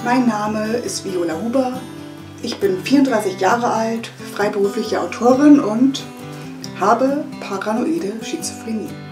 Mein Name ist Viola Huber. Ich bin 34 Jahre alt, freiberufliche Autorin und habe paranoide Schizophrenie.